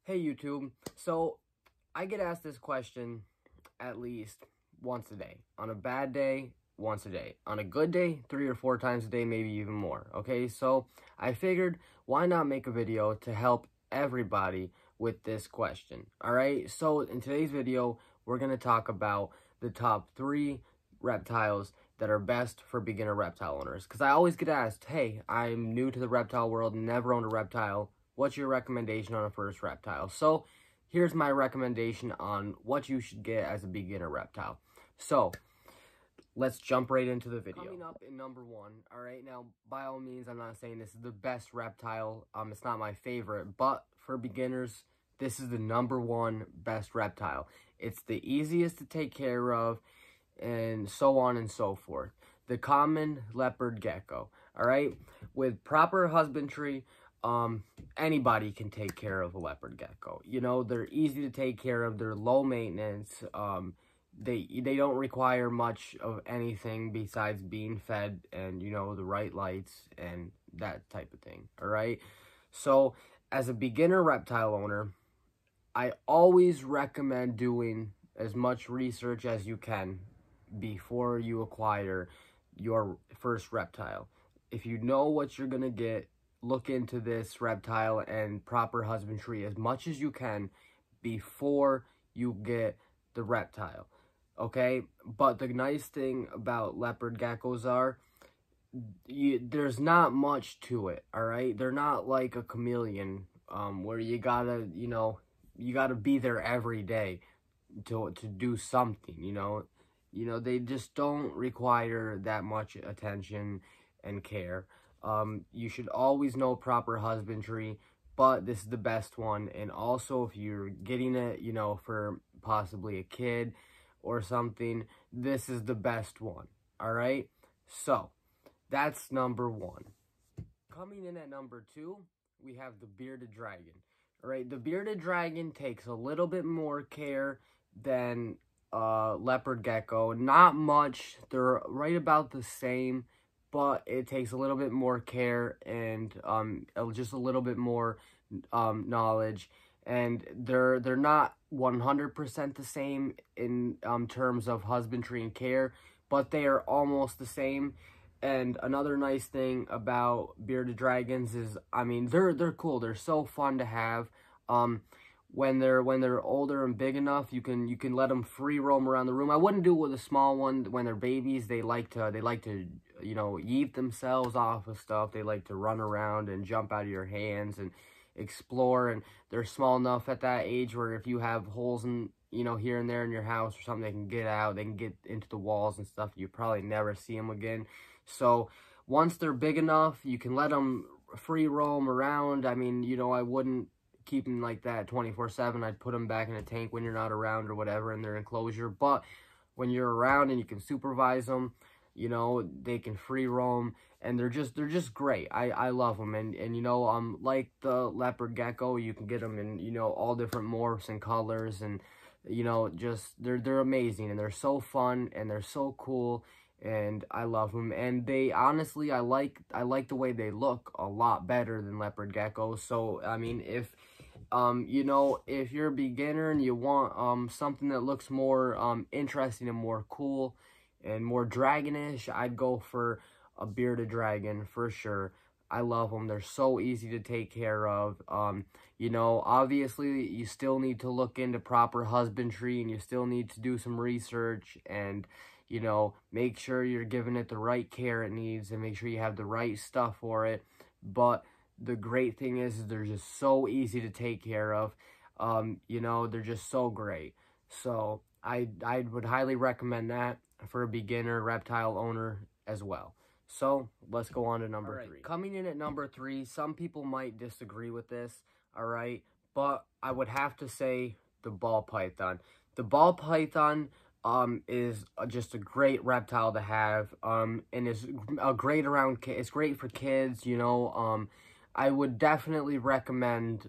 Hey YouTube, so I get asked this question at least once a day. On a bad day, once a day. On a good day, 3 or 4 times a day, maybe even more. Okay, so I figured why not make a video to help everybody with this question. Alright, so in today's video, we're going to talk about the top 3 reptiles that are best for beginner reptile owners. Because I always get asked, hey, I'm new to the reptile world, never owned a reptile. What's your recommendation on a first reptile? So here's my recommendation on what you should get as a beginner reptile. So let's jump right into the video. Coming up in number 1, all right, now by all means, I'm not saying this is the best reptile. It's not my favorite, but for beginners, this is the number 1 best reptile. It's the easiest to take care of, and so on and so forth. The common leopard gecko, all right? With proper husbandry, anybody can take care of a leopard gecko. You know, they're easy to take care of. They're low maintenance. They don't require much of anything besides being fed and, you know, the right lights and that type of thing, all right? So, as a beginner reptile owner, I always recommend doing as much research as you can before you acquire your first reptile. If you know what you're going to get, look into this reptile and proper husbandry as much as you can before you get the reptile, okay? But the nice thing about leopard geckos are, there's not much to it, all right? They're not like a chameleon, where you gotta, you know, you gotta be there every day to do something, you know? You know, they just don't require that much attention and care. You should always know proper husbandry, but this is the best one. And also, if you're getting it, you know, for possibly a kid or something, this is the best one, all right? So, that's number 1. Coming in at number 2, we have the bearded dragon, all right? The bearded dragon takes a little bit more care than leopard gecko. Not much. They're right about the same, but it takes a little bit more care and just a little bit more knowledge, and they're not 100% the same in terms of husbandry and care, but they are almost the same. And another nice thing about bearded dragons is, I mean, they're cool. They're so fun to have. When they're older and big enough, you can let them free roam around the room. I wouldn't do it with a small one. When they're babies, they like to you know, yeet themselves off of stuff. They like to run around and jump out of your hands and explore. And they're small enough at that age where if you have holes in, you know, here and there in your house or something, they can get out. They can get into the walls and stuff. You probably never see them again. So once they're big enough, you can let them free roam around. I mean, you know, I wouldn't keep them like that 24/7. I'd put them back in a tank when you're not around or whatever in their enclosure. But when you're around and you can supervise them, you know, they can free roam, and they're just great. I love them. And you know, like the leopard gecko, you can get them in, you know, all different morphs and colors, and you know, just they're amazing, and they're so fun, and they're so cool, and I love them. And they honestly, I like the way they look a lot better than leopard geckos. So I mean, if you know, if you're a beginner and you want something that looks more interesting and more cool and more dragonish, I'd go for a bearded dragon for sure. I love them. They're so easy to take care of. You know, obviously, you still need to look into proper husbandry, and you still need to do some research and, you know, make sure you're giving it the right care it needs and make sure you have the right stuff for it. But the great thing is they're just so easy to take care of. You know, they're just so great. So I would highly recommend that for a beginner reptile owner as well. So let's go on to number 3. Coming in at number 3, some people might disagree with this, all right? But I would have to say the ball python. The ball python is just a great reptile to have, and is great around. It's great for kids, you know. I would definitely recommend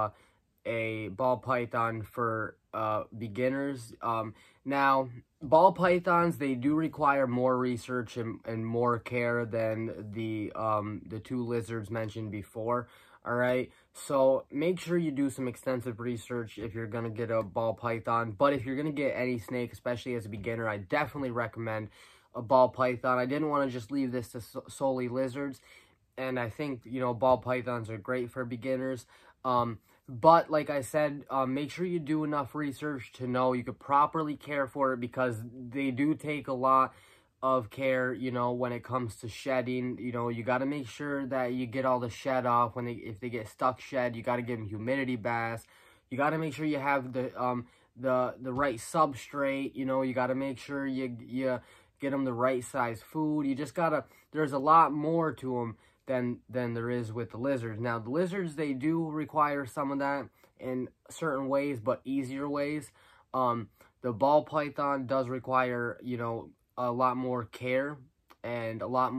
a ball python for beginners. Now, ball pythons, they do require more research and more care than the 2 lizards mentioned before. All right, So make sure you do some extensive research if you're going to get a ball python. But if you're going to get any snake, especially as a beginner, I definitely recommend a ball python. I didn't want to just leave this to solely lizards. And I think, you know, ball pythons are great for beginners. But like I said, make sure you do enough research to know you could properly care for it, because they do take a lot of care, you know, when it comes to shedding. You know, you got to make sure that you get all the shed off. If they get stuck shed, you got to give them humidity baths. You got to make sure you have the right substrate. You know, you got to make sure you get them the right size food. You just got to, there's a lot more to them than there is with the lizards. Now, the lizards, they do require some of that in certain ways, but easier ways. The ball python does require, you know, a lot more care and a lot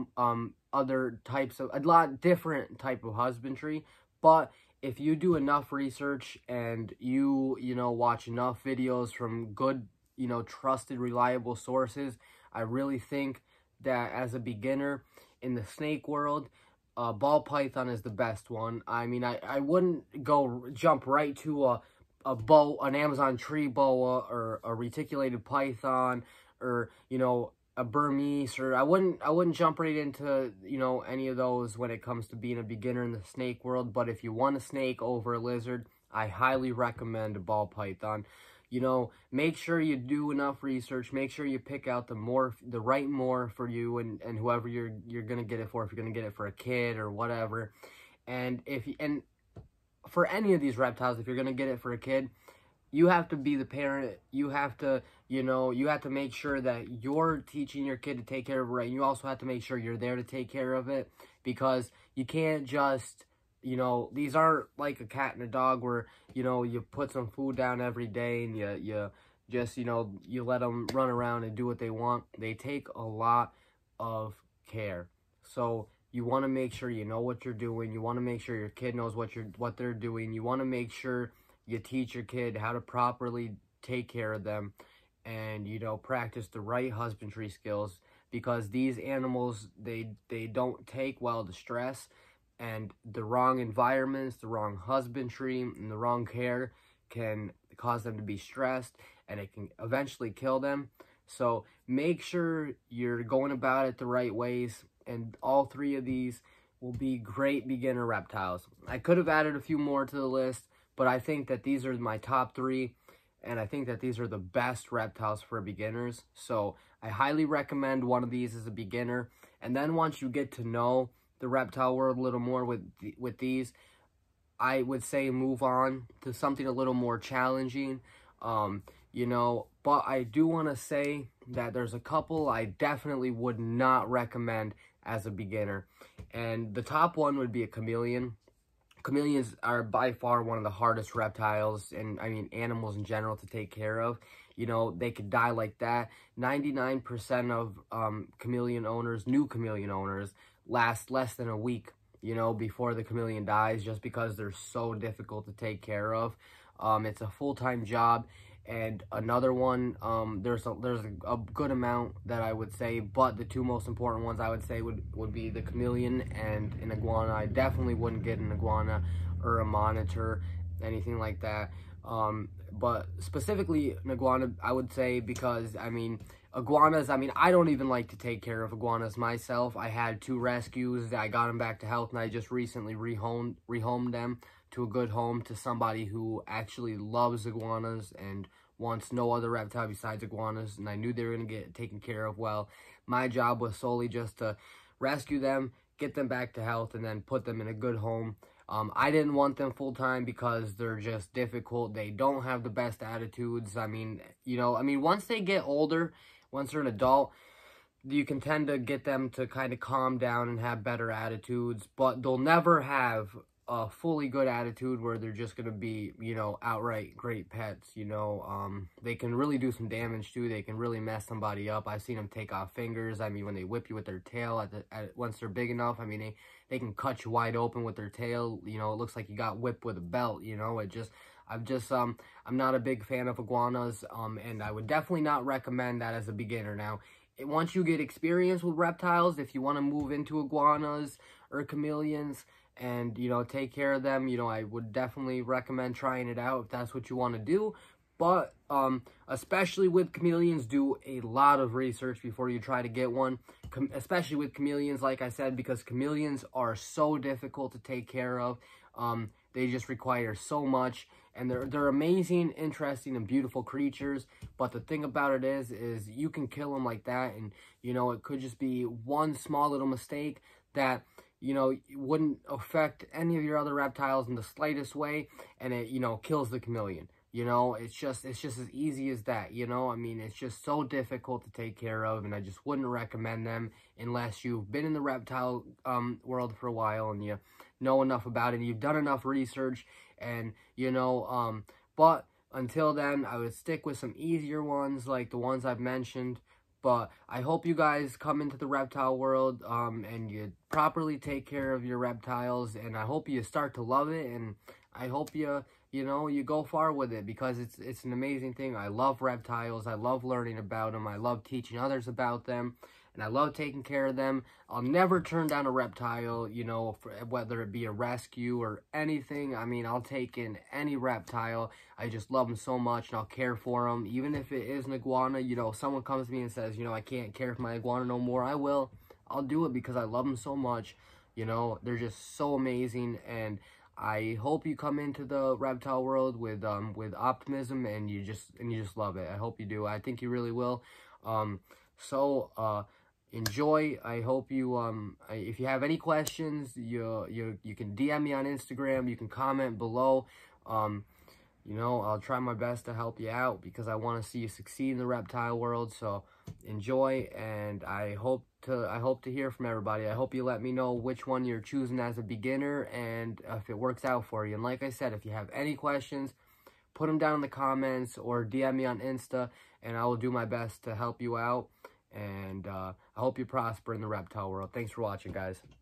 a lot different type of husbandry. But if you do enough research and you know, watch enough videos from good, you know, trusted, reliable sources, I really think that as a beginner in the snake world, ball python is the best one. I mean, I wouldn't jump right to an Amazon tree boa or a reticulated python, or, you know, a Burmese, or I wouldn't jump right into, you know, any of those when it comes to being a beginner in the snake world. But if you want a snake over a lizard, I highly recommend a ball python. You know, make sure you do enough research. Make sure you pick out the right more for you and whoever you're gonna get it for. If you're gonna get it for a kid or whatever, and for any of these reptiles, if you're gonna get it for a kid, you have to be the parent. You have to, you know, you have to make sure that you're teaching your kid to take care of it right. And you also have to make sure you're there to take care of it, because you can't just, you know, these aren't like a cat and a dog where, you know, you put some food down every day and you just, you know, you let them run around and do what they want. They take a lot of care. So you want to make sure you know what you're doing. You want to make sure your kid knows what they're doing. You want to make sure you teach your kid how to properly take care of them, and, you know, practice the right husbandry skills, because these animals, they don't take well to stress, and the wrong environments, the wrong husbandry, and the wrong care can cause them to be stressed, and it can eventually kill them. So make sure you're going about it the right ways, and all three of these will be great beginner reptiles. I could have added a few more to the list, but I think that these are my top three, and I think that these are the best reptiles for beginners. So I highly recommend one of these as a beginner. And then once you get to know the reptile world a little more with these, I would say move on to something a little more challenging. You know, but I do want to say that there's a couple I definitely would not recommend as a beginner. And the top one would be a chameleon. Chameleons are by far one of the hardest reptiles, and I mean animals in general, to take care of. You know, they could die like that. 99% of new chameleon owners, last less than a week, you know, before the chameleon dies, just because they're so difficult to take care of. It's a full-time job. And another one, there's a good amount that I would say, but the two most important ones I would say would be the chameleon and an iguana. I definitely wouldn't get an iguana or a monitor, anything like that. But specifically an iguana, I would say, because, I mean, iguanas, I mean, I don't even like to take care of iguanas myself. I had 2 rescues. I got them back to health, and I just recently rehomed them to a good home, to somebody who actually loves iguanas and wants no other reptile besides iguanas, and I knew they were going to get taken care of well. My job was solely just to rescue them, get them back to health, and then put them in a good home. I didn't want them full-time because they're just difficult. They don't have the best attitudes. I mean, you know, once they get older, once they're an adult, you can tend to get them to kind of calm down and have better attitudes, but they'll never have a fully good attitude where they're just going to be, you know, outright great pets. You know, they can really do some damage too. They can really mess somebody up. I've seen them take off fingers. I mean, when they whip you with their tail once they're big enough, I mean, they can cut you wide open with their tail. You know, it looks like you got whipped with a belt, you know. I'm not a big fan of iguanas, and I would definitely not recommend that as a beginner. Now, once you get experience with reptiles, if you want to move into iguanas or chameleons, and, you know, take care of them. You know, I would definitely recommend trying it out if that's what you want to do. But especially with chameleons, do a lot of research before you try to get one. Especially with chameleons, like I said, because chameleons are so difficult to take care of. They just require so much, and they're amazing, interesting, and beautiful creatures. But the thing about it is you can kill them like that, and, you know, it could just be one small little mistake that, you know, wouldn't affect any of your other reptiles in the slightest way, and it, you know, kills the chameleon. You know, it's just as easy as that, you know? I mean, it's just so difficult to take care of, and I just wouldn't recommend them unless you've been in the reptile world for a while and you know enough about it, and you've done enough research, and, you know, but until then, I would stick with some easier ones like the ones I've mentioned. But I hope you guys come into the reptile world and you properly take care of your reptiles, and I hope you start to love it, and I hope you know, you go far with it, because it's an amazing thing. I love reptiles. I love learning about them. I love teaching others about them, and I love taking care of them. I'll never turn down a reptile, you know, whether it be a rescue or anything. I mean, I'll take in any reptile. I just love them so much, and I'll care for them. Even if it is an iguana, you know, if someone comes to me and says, you know, I can't care for my iguana no more, I will. I'll do it because I love them so much. You know, they're just so amazing, and I hope you come into the reptile world with optimism, and you just love it. I hope you do. I think you really will. Enjoy. I hope you if you have any questions, you can DM me on Instagram. You can comment below. You know, I'll try my best to help you out because I want to see you succeed in the reptile world. So enjoy, and I hope to hear from everybody. I hope you let me know which one you're choosing as a beginner, and if it works out for you. And like I said, if you have any questions, put them down in the comments or DM me on Insta, and I will do my best to help you out. And I hope you prosper in the reptile world. Thanks for watching, guys.